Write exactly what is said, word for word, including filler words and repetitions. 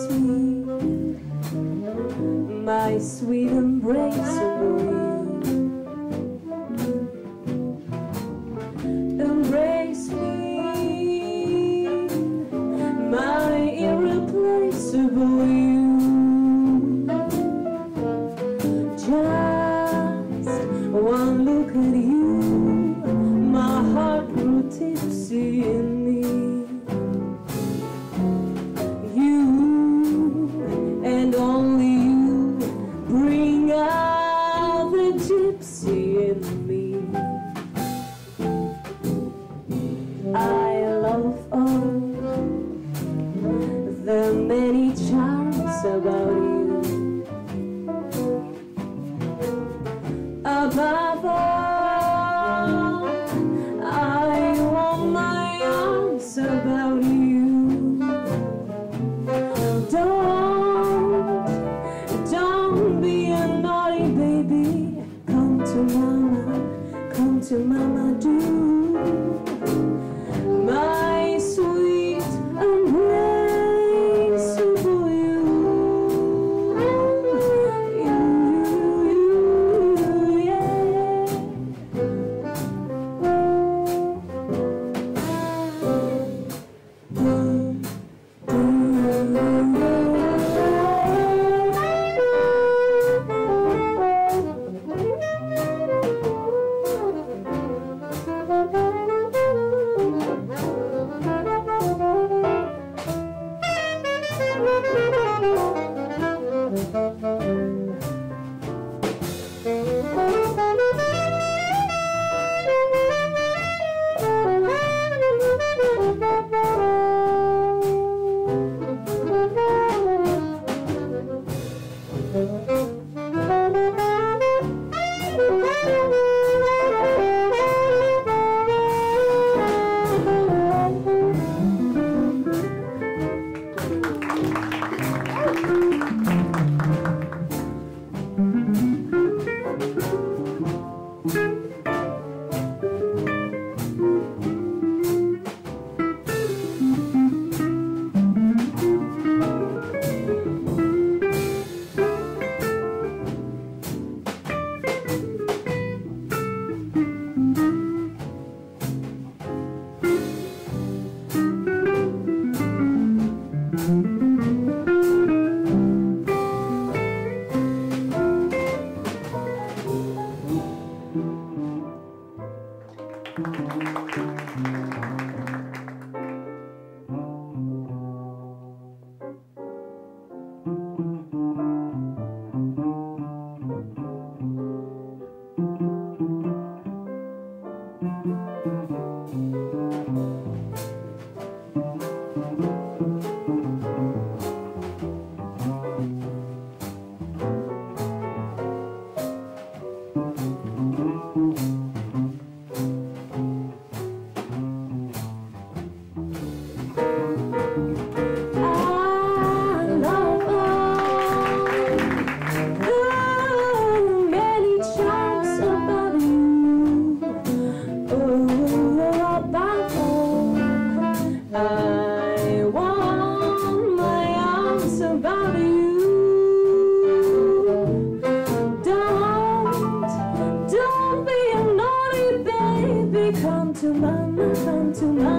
receive my sweet embrace of you. Embrace me, my irreplaceable you. Just one look at you, my heart grew tipsy in me. You and only you bring out the gypsy in me. I love all the many charms about you. Above all, I want my arms about you. Don't, don't be a naughty baby. Come to mama, come to mama, do. My sweet embrace for you. You, you, you, yeah. Come to mama, come to mama.